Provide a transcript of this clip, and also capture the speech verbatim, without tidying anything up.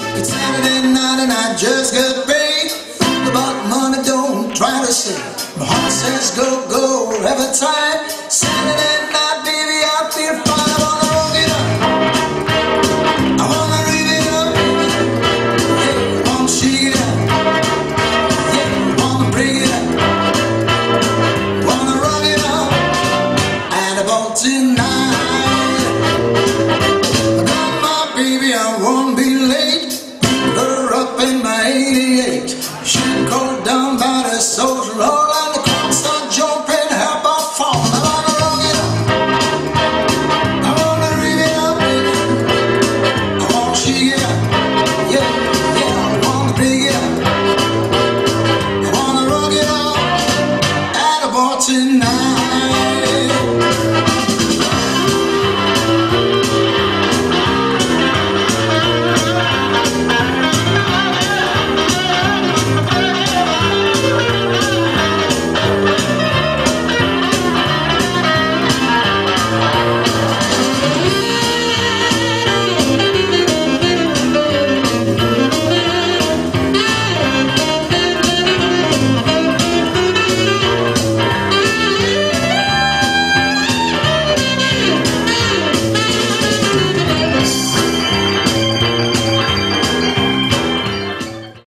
It's Saturday night and I just got paid. About money, don't try to say. My heart says go, go every time.